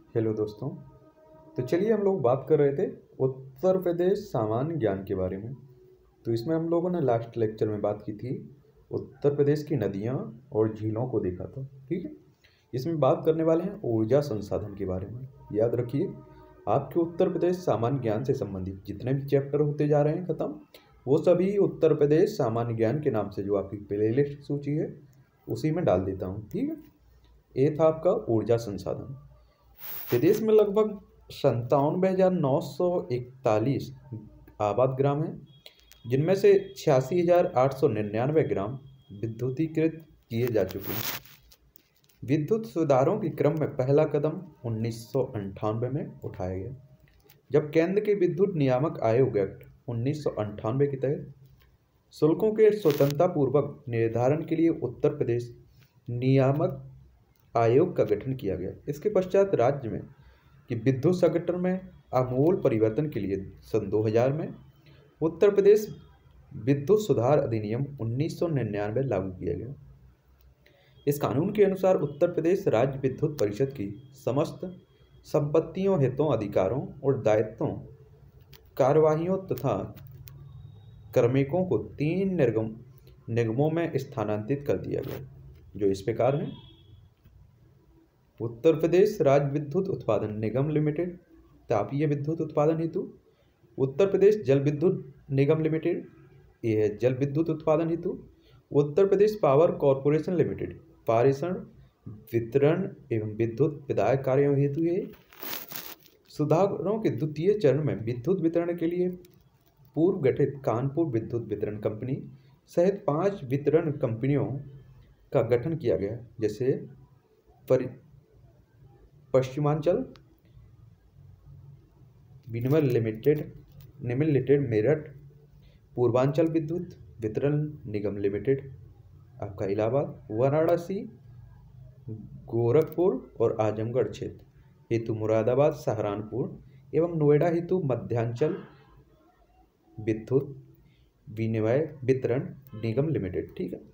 Hello दोस्तों। तो चलिए हम लोग बात कर रहे थे उत्तर प्रदेश सामान्य ज्ञान के बारे में। तो इसमें हम लोगों ने लास्ट लेक्चर में बात की थी उत्तर प्रदेश की नदियाँ और झीलों को देखा था। ठीक है, इसमें बात करने वाले हैं ऊर्जा संसाधन के बारे में। याद रखिए, आपके उत्तर प्रदेश सामान्य ज्ञान से संबंधित जितने भी चैप्टर होते जा रहे हैं ख़त्म, वो सभी उत्तर प्रदेश सामान्य ज्ञान के नाम से जो आपकी प्लेलिस्ट सूची है उसी में डाल देता हूँ। ठीक है, ये था आपका ऊर्जा संसाधन। प्रदेश में लगभग 97,941 आबाद ग्राम हैं, जिनमें से 86,899 ग्राम विद्युतीकृत किए जा चुके हैं। विद्युत सुधारों के क्रम में पहला कदम 1998 में उठाया गया, जब केंद्र के विद्युत नियामक आयोग एक्ट 1998 के तहत शुल्कों के स्वतंत्रतापूर्वक निर्धारण के लिए उत्तर प्रदेश नियामक आयोग का गठन किया गया। इसके पश्चात राज्य में कि विद्युत संगठन में आमूल परिवर्तन के लिए सन 2000 में उत्तर प्रदेश विद्युत सुधार अधिनियम 1999 लागू किया गया। इस कानून के अनुसार उत्तर प्रदेश राज्य विद्युत परिषद की समस्त संपत्तियों, हितों, अधिकारों और दायित्वों, कार्यवाहियों तथा कार्मिकों को 3 निगमों में स्थानांतरित कर दिया गया, जो इस प्रकार हैं। उत्तर प्रदेश राज्य विद्युत उत्पादन निगम लिमिटेड तापीय विद्युत उत्पादन हेतु, उत्तर प्रदेश जल विद्युत निगम लिमिटेड, ये है जल विद्युत उत्पादन हेतु, Uttar Pradesh power corporation limited पारेषण, वितरण एवं विद्युत विधायक कार्यों हेतु है। सुधारों के द्वितीय चरण में विद्युत वितरण के लिए पूर्व गठित कानपुर विद्युत वितरण कंपनी सहित 5 वितरण कंपनियों का गठन किया गया, जैसे पश्चिमांचल विनिमय लिमिटेड मेरठ, पूर्वांचल विद्युत वितरण निगम लिमिटेड आपका इलाहाबाद, वाराणसी, गोरखपुर और आजमगढ़ क्षेत्र हेतु मुरादाबाद, सहारनपुर एवं नोएडा हेतु मध्यांचल विद्युत विनिमय वितरण निगम लिमिटेड। ठीक है,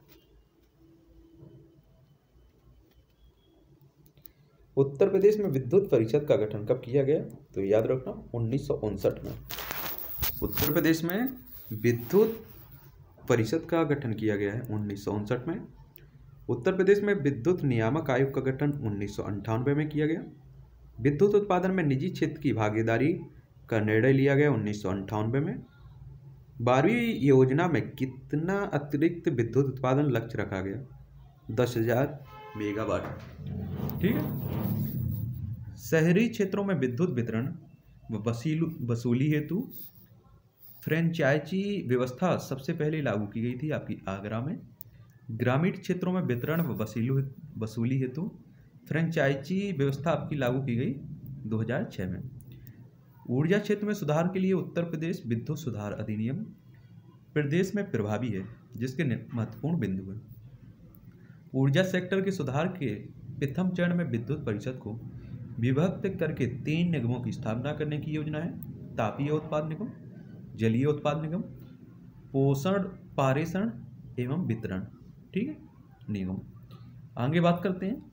उत्तर प्रदेश में विद्युत परिषद का गठन कब किया गया? तो याद रखना 1959 में उत्तर प्रदेश में विद्युत परिषद का गठन किया गया है 1959 में। उत्तर प्रदेश में विद्युत नियामक आयोग का गठन 1998 में किया गया। विद्युत उत्पादन में निजी क्षेत्र की भागीदारी का निर्णय लिया गया 1998 में। 12वीं योजना में कितना अतिरिक्त विद्युत उत्पादन लक्ष्य रखा गया? 10,000 मेगावाट। ठीक है, शहरी क्षेत्रों में विद्युत वितरण व वसूली हेतु फ्रेंचाइजी व्यवस्था सबसे पहले लागू की गई थी आपकी आगरा में। ग्रामीण क्षेत्रों में वितरण व वसूली हेतु फ्रेंचाइजी व्यवस्था आपकी लागू की गई 2006 में। ऊर्जा क्षेत्र में सुधार के लिए उत्तर प्रदेश विद्युत सुधार अधिनियम प्रदेश में प्रभावी है, जिसके महत्वपूर्ण बिंदु हैं। ऊर्जा सेक्टर के सुधार के प्रथम चरण में विद्युत परिषद को विभक्त करके 3 निगमों की स्थापना करने की योजना है। तापीय उत्पाद निगम, जलीय उत्पाद निगम, पोषण पारेषण एवं वितरण, ठीक है, निगम। आगे बात करते हैं।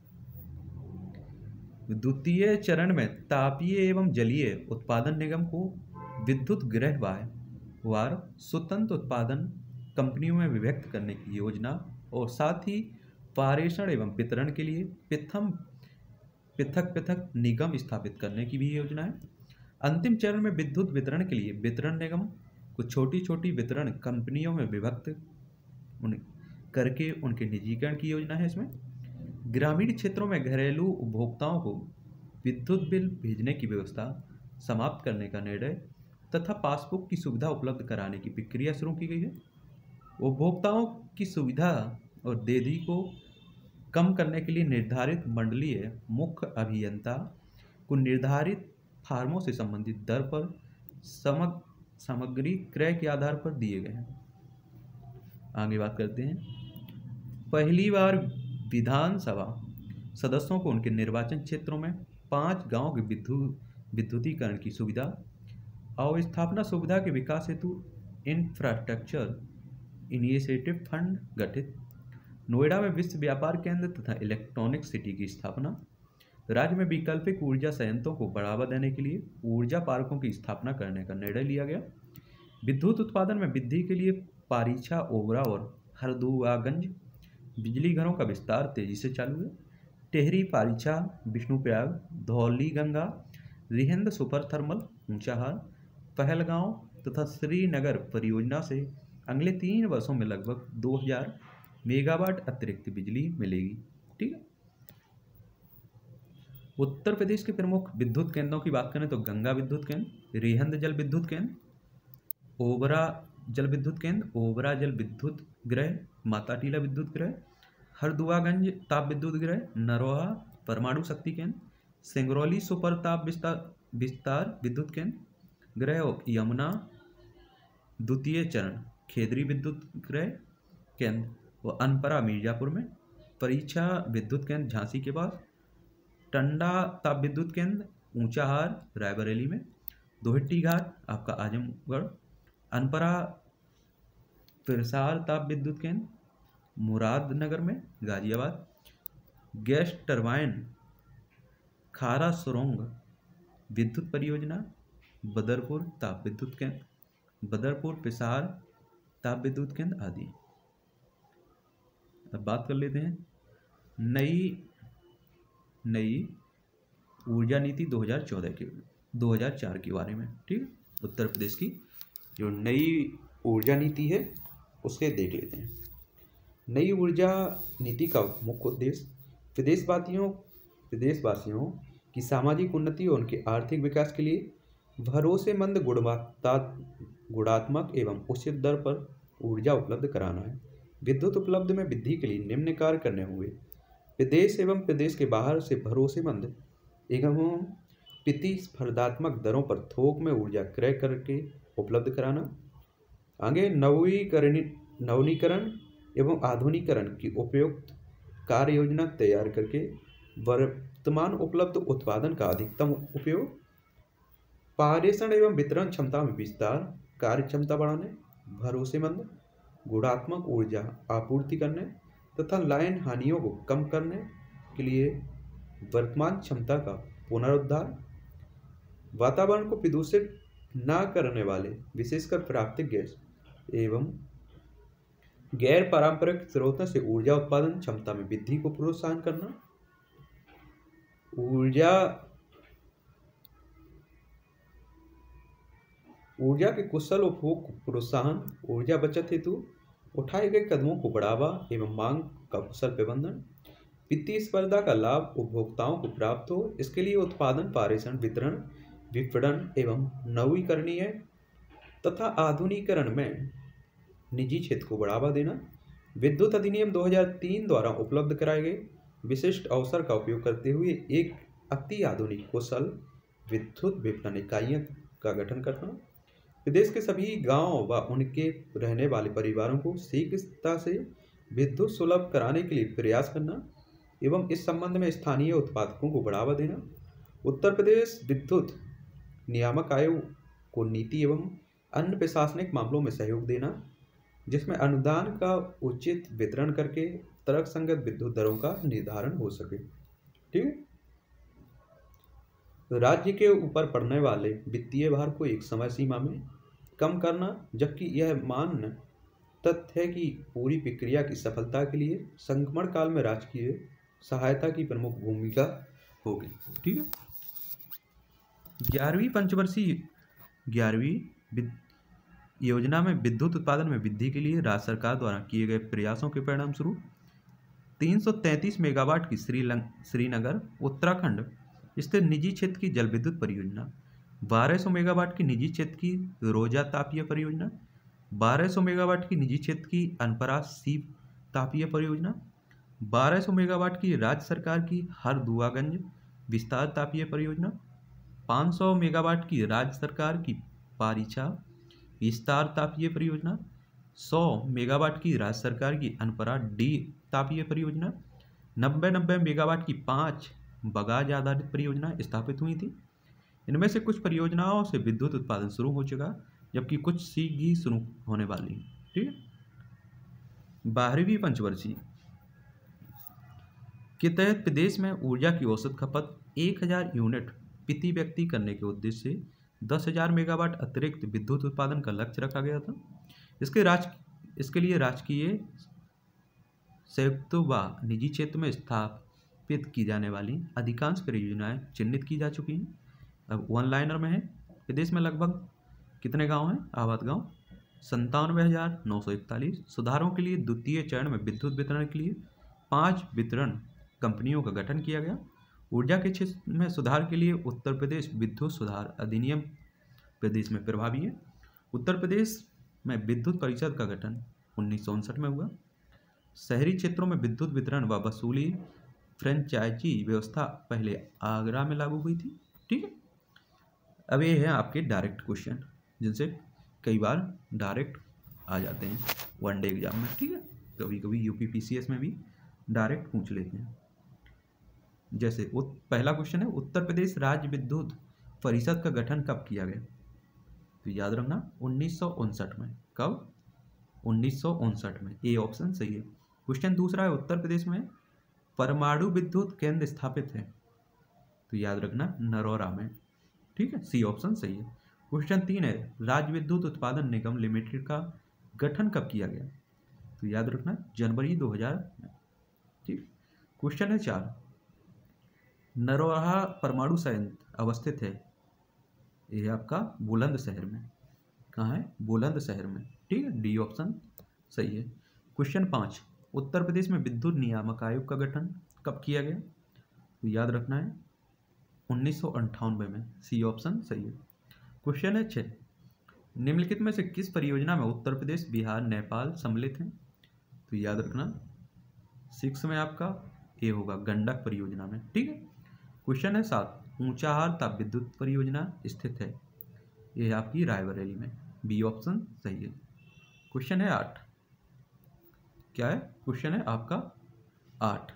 द्वितीय चरण में तापीय एवं जलीय उत्पादन निगम को विद्युत गृहवार स्वतंत्र उत्पादन कंपनियों में विभक्त करने की योजना और साथ ही पारेषण एवं वितरण के लिए पृथक निगम स्थापित करने की भी योजना है। अंतिम चरण में विद्युत वितरण के लिए वितरण निगम को छोटी छोटी वितरण कंपनियों में विभक्त करके उनके निजीकरण की योजना है। इसमें ग्रामीण क्षेत्रों में घरेलू उपभोक्ताओं को विद्युत बिल भेजने की व्यवस्था समाप्त करने का निर्णय तथा पासबुक की सुविधा उपलब्ध कराने की प्रक्रिया शुरू की गई है। उपभोक्ताओं की सुविधा और देरी को कम करने के लिए निर्धारित मंडलीय मुख्य अभियंता को निर्धारित फार्मों से संबंधित दर पर सामग्री क्रय के आधार पर दिए गए हैं। आगे बात करते हैं। पहली बार विधानसभा सदस्यों को उनके निर्वाचन क्षेत्रों में 5 गांवों के विद्युतीकरण की सुविधा और स्थापना सुविधा के विकास हेतु इंफ्रास्ट्रक्चर इनिशिएटिव फंड गठित, नोएडा में विश्व व्यापार केंद्र तथा इलेक्ट्रॉनिक सिटी की स्थापना, राज्य में वैकल्पिक ऊर्जा संयंत्रों को बढ़ावा देने के लिए ऊर्जा पार्कों की स्थापना करने का निर्णय लिया गया। विद्युत उत्पादन में वृद्धि के लिए पारीछा, ओबरा और हरदुआगंज बिजली घरों का विस्तार तेजी से चालू है। टेहरी, पारीछा, विष्णुप्रयाग, धौलीगंगा, रिहंद सुपर थर्मल, ऊंचाहार, पहलगांव तथा श्रीनगर परियोजना से अगले 3 वर्षों में लगभग 2000 मेगावाट अतिरिक्त बिजली मिलेगी। ठीक है। उत्तर प्रदेश के प्रमुख विद्युत केंद्रों की बात करें तो गंगा विद्युत केंद्र, रिहंद जल विद्युत केंद्र, ओबरा जल विद्युत केंद्र, ओबरा जल विद्युत गृह, माताटीला विद्युत गृह, हरदुआगंज ताप विद्युत गृह, नरोहा परमाणु शक्ति केंद्र, सिंगरौली सुपर ताप विस्तार विद्युत केंद्र गृह, यमुना द्वितीय चरण खेदरी विद्युत गृह केंद्र व अनपरा मिर्जापुर में, परीक्षा विद्युत केंद्र झांसी के पास, टंडा ताप विद्युत केंद्र ऊंचाहार रायबरेली में, दोहिट्टी घाट आपका आजमगढ़, अनपरा फिरसार ताप विद्युत केंद्र मुरादनगर में गाजियाबाद, गैस टरबाइन खारा सुरंग विद्युत परियोजना बदरपुर ताप विद्युत केंद्र, बदरपुर पिसार ताप विद्युत केंद्र आदि। अब बात कर लेते हैं नई ऊर्जा नीति 2004 के बारे में। ठीक, उत्तर प्रदेश की जो नई ऊर्जा नीति है उसके देख लेते हैं। नई ऊर्जा नीति का मुख्य उद्देश्य प्रदेशवासियों की सामाजिक उन्नति और उनके आर्थिक विकास के लिए भरोसेमंद, गुणात्मक एवं उचित दर पर ऊर्जा उपलब्ध कराना है। विद्युत उपलब्ध में वृद्धि के लिए निम्न कार्य करने होंगे। प्रदेश एवं प्रदेश के बाहर से भरोसेमंद एवं प्रतिस्पर्धात्मक दरों पर थोक में ऊर्जा क्रय करके उपलब्ध कराना। आगे नवीनीकरण एवं आधुनिकीकरण की उपयुक्त कार्य योजना तैयार करके वर्तमान उपलब्ध उत्पादन का अधिकतम उपयोग, पारेषण एवं वितरण क्षमता में विस्तार, कार्य क्षमता बढ़ाने, भरोसेमंद गुणात्मक ऊर्जा आपूर्ति करने तथा लाइन हानियों को कम करने के लिए वर्तमान क्षमता का पुनरुद्धार, वातावरण को प्रदूषित न करने वाले विशेषकर प्राकृतिक गैस एवं गैर पारंपरिक स्रोतों से ऊर्जा उत्पादन क्षमता में वृद्धि को प्रोत्साहन करना, ऊर्जा के कुशल उपभोग को प्रोत्साहन, ऊर्जा बचत हेतु उठाए गए कदमों को बढ़ावा एवं मांग का कुशल प्रबंधन, वित्तीय स्पर्धा का लाभ उपभोक्ताओं को प्राप्त हो, इसके लिए उत्पादन, पारेषण, वितरण, विपणन एवं नवीकरणीय तथा आधुनिकीकरण में निजी क्षेत्र को बढ़ावा देना। विद्युत अधिनियम 2003 द्वारा उपलब्ध कराए गए विशिष्ट अवसर का उपयोग करते हुए एक अति आधुनिक कुशल विद्युत विपणन इकाइयों का गठन करना। प्रदेश के सभी गांव व उनके रहने वाले परिवारों को शीघ्रता से विद्युत सुलभ कराने के लिए प्रयास करना एवं इस संबंध में स्थानीय उत्पादकों को बढ़ावा देना। उत्तर प्रदेश विद्युत नियामक आयोग को नीति एवं अन्य प्रशासनिक मामलों में सहयोग देना, जिसमें अनुदान का उचित वितरण करके तर्कसंगत विद्युत दरों का निर्धारण हो सके। ठीक है। राज्य के ऊपर पड़ने वाले वित्तीय भार को एक समय सीमा में कम करना, जबकि यह मान्य तथ्य है कि पूरी प्रक्रिया की सफलता के लिए संक्रमण काल में राजकीय सहायता की प्रमुख भूमिका होगी। ठीक है। 11वीं पंचवर्षीय योजना में विद्युत उत्पादन में वृद्धि के लिए राज्य सरकार द्वारा किए गए प्रयासों के परिणाम स्वरूप 333 मेगावाट की श्रीनगर उत्तराखंड स्थित निजी क्षेत्र की जल विद्युत परियोजना, 1200 मेगावाट की निजी क्षेत्र की रोजा तापीय परियोजना, 1200 मेगावाट की निजी क्षेत्र की अनपरा सीप तापीय परियोजना, 1200 मेगावाट की राज्य सरकार की हरदुआगंज विस्तार तापीय परियोजना, 500 मेगावाट की राज्य सरकार की पारीछा विस्तार तापीय परियोजना, 100 मेगावाट की राज्य सरकार की अनपरा डी तापीय परियोजना, 90 मेगावाट की 5 बगाज आधारित परियोजना स्थापित हुई थी। इनमें से कुछ परियोजनाओं से विद्युत उत्पादन शुरू हो चुका, जबकि कुछ शीघ्र ही शुरू होने वाली है। ठीक है। 12वीं पंचवर्षीय के तहत प्रदेश में ऊर्जा की औसत खपत 1000 यूनिट प्रति व्यक्ति करने के उद्देश्य से 10,000 मेगावाट अतिरिक्त विद्युत उत्पादन का लक्ष्य रखा गया था। इसके लिए राजकीय, संयुक्त व निजी क्षेत्र में स्थापित की जाने वाली अधिकांश परियोजनाएं चिन्हित की जा चुकी हैं। अब वन लाइनर में है, प्रदेश में लगभग कितने गांव हैं आबाद गांव? 97,941। सुधारों के लिए द्वितीय चरण में विद्युत वितरण के लिए 5 वितरण कंपनियों का गठन किया गया। ऊर्जा के क्षेत्र में सुधार के लिए उत्तर प्रदेश विद्युत सुधार अधिनियम प्रदेश में प्रभावी है। उत्तर प्रदेश में विद्युत परिषद का गठन 1959 में हुआ। शहरी क्षेत्रों में विद्युत वितरण व वसूली फ्रेंचाइजी व्यवस्था पहले आगरा में लागू हुई थी। ठीक है, अब ये है आपके डायरेक्ट क्वेश्चन, जिनसे कई बार डायरेक्ट आ जाते हैं वनडे एग्जाम में। ठीक है, कभी कभी यूपीपीसीएस में भी डायरेक्ट पूछ लेते हैं। जैसे पहला क्वेश्चन है, उत्तर प्रदेश राज्य विद्युत परिषद का गठन कब किया गया? तो याद रखना 1959 में। कब? 1959 में। ए ऑप्शन सही है। क्वेश्चन दूसरा है, उत्तर प्रदेश में परमाणु विद्युत केंद्र स्थापित है? तो याद रखना नरोरा में। ठीक है, सी ऑप्शन सही है। क्वेश्चन 3 है, राज्य विद्युत उत्पादन निगम लिमिटेड का गठन कब किया गया? तो याद रखना जनवरी 2000 में। ठीक। क्वेश्चन है 4, नरोहा परमाणु संयंत्र अवस्थित है? यह आपका बुलंदशहर में। कहाँ है? बुलंदशहर में। ठीक है, डी ऑप्शन सही है। क्वेश्चन 5, उत्तर प्रदेश में विद्युत नियामक आयोग का गठन कब किया गया? तो याद रखना है 1998 में। सी ऑप्शन सही है। क्वेश्चन है 6, निम्नलिखित में से किस परियोजना में उत्तर प्रदेश, बिहार, नेपाल सम्मिलित हैं? तो याद रखना 6 में आपका ए होगा, गंडक परियोजना में। ठीक है। क्वेश्चन है 7, ऊंचाहार ताप विद्युत परियोजना स्थित है? यह आपकी रायबरेली में। बी ऑप्शन सही है। क्वेश्चन है 8, क्या है? क्वेश्चन है आपका 8,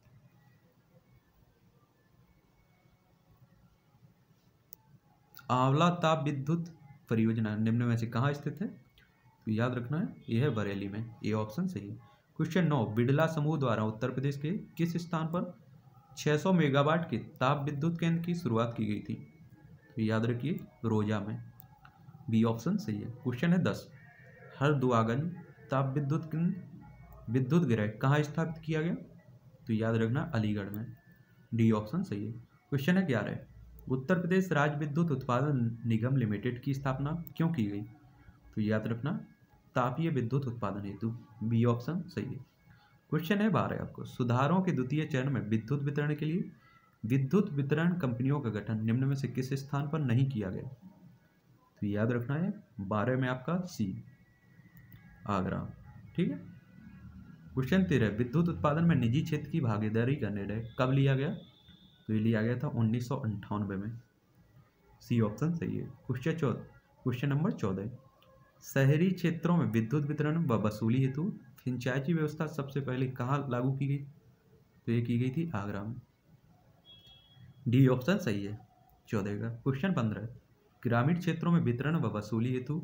आंवला ताप विद्युत परियोजना निम्न में से कहाँ स्थित है? तो याद रखना है यह है बरेली में। ए ऑप्शन सही है। क्वेश्चन 9, बिड़ला समूह द्वारा उत्तर प्रदेश के किस स्थान पर 600 मेगावाट के ताप विद्युत केंद्र की शुरुआत की गई थी? तो याद रखिए रोजा में। बी ऑप्शन सही है। क्वेश्चन है 10, हरदुआगन ताप विद्युत केंद्र विद्युत गृह कहाँ स्थापित किया गया? तो याद रखना अलीगढ़ में। डी ऑप्शन सही है। क्वेश्चन है 11, उत्तर प्रदेश राज्य विद्युत उत्पादन निगम लिमिटेड की स्थापना क्यों की गई? तो याद रखना तापीय विद्युत उत्पादन हेतु। बी ऑप्शन सही है। क्वेश्चन है 12 आपको, सुधारों के द्वितीय चरण में विद्युत वितरण के लिए विद्युत वितरण कंपनियों का गठन निम्न में से किस स्थान पर नहीं किया गया? तो याद रखना है 12 में आपका सी, आगरा। ठीक है। क्वेश्चन 13, विद्युत उत्पादन में निजी क्षेत्र की भागीदारी का निर्णय कब लिया गया? तो ये लिया गया था 1998 में। सी ऑप्शन सही है। क्वेश्चन नंबर 14, शहरी क्षेत्रों में विद्युत वितरण व वसूली हेतु फ्रेंचाइजी व्यवस्था सबसे पहले कहाँ लागू की गई? तो ये की गई थी आगरा में। डी ऑप्शन सही है 14 का। क्वेश्चन 15, ग्रामीण क्षेत्रों में वितरण व वसूली हेतु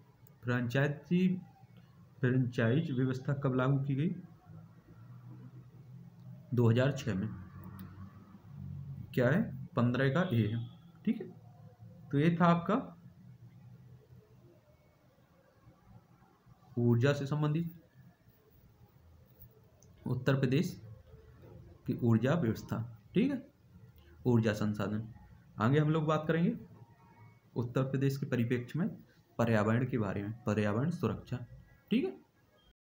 फ्रेंचाइज व्यवस्था कब लागू की गई? 2006 में। क्या है? 15 का ए है। ठीक है, तो ये था आपका ऊर्जा से संबंधित उत्तर प्रदेश की ऊर्जा व्यवस्था। ठीक है, ऊर्जा संसाधन। आगे हम लोग बात करेंगे उत्तर प्रदेश के परिप्रेक्ष्य में पर्यावरण के बारे में, पर्यावरण सुरक्षा। ठीक है।